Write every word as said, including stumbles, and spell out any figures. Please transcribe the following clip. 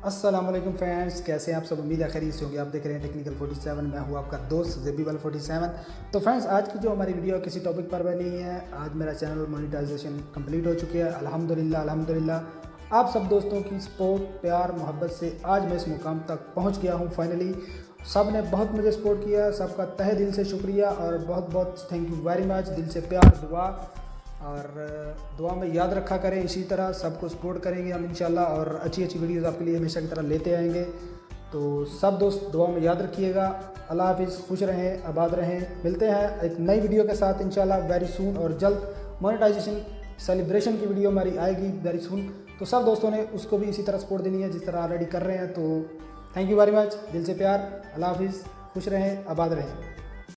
अस्सलाम वालेकुम फ्रेंड्स, कैसे हैं आप सब। उम्मीद है खैरियत से होंगे। आप देख रहे हैं टेक्निकल फोर्टी सेवन। मैं हूं आपका दोस्त ज़ेबीबल फोर्टी सेवन। तो फ्रेंड्स, आज की जो हमारी वीडियो किसी टॉपिक पर बनी है। आज मेरा चैनल मोनेटाइजेशन कंप्लीट हो चुकी है। अल्हम्दुलिल्लाह अल्हम्दुलिल्लाह आप सब दोस्तों की सपोर्ट, प्यार, मोहब्बत से आज मैं इस मुकाम तक पहुँच गया हूँ। फाइनली सब ने बहुत मुझे सपोर्ट किया, सबका तहे दिल से शुक्रिया और बहुत बहुत थैंक यू वेरी मच। दिल से प्यार, दुआ और दुआ में याद रखा करें। इसी तरह सबको सपोर्ट करेंगे हम इंशाल्लाह और अच्छी अच्छी वीडियोज़ आपके लिए हमेशा की तरह लेते आएंगे। तो सब दोस्त दुआ में याद रखिएगा। अल्लाह हाफिज़, खुश रहें, आबाद रहें। मिलते हैं एक नई वीडियो के साथ इंशाल्लाह वेरी सून। और जल्द मोनेटाइजेशन सेलिब्रेशन की वीडियो हमारी आएगी वेरी सून। तो सब दोस्तों ने उसको भी इसी तरह सपोर्ट देनी है जिस तरह ऑलरेडी कर रहे हैं। तो थैंक यू वेरी मच, दिल से प्यार। अल्लाह हाफिज़, खुश रहें, आबाद रहें।